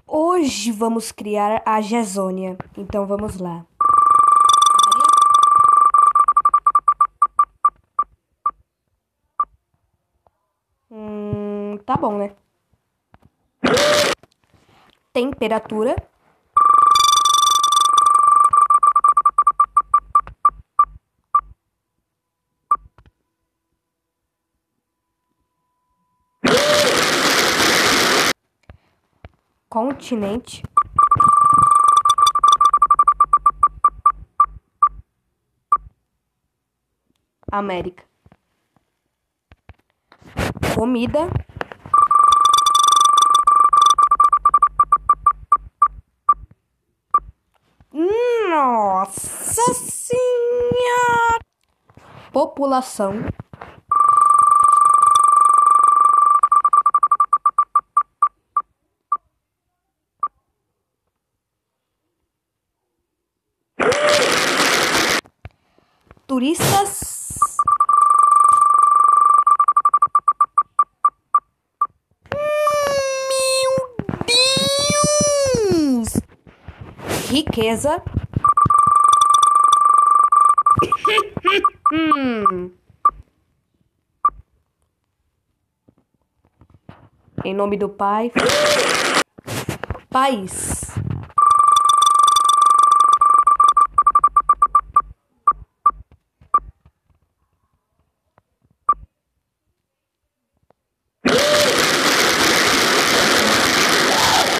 Hoje vamos criar a Gesônia. Então vamos lá. Tá bom, né? Temperatura. Continente. América. Comida. Nossa Senhora! População. Turistas. Meu Deus! Riqueza. Em nome do Pai. País.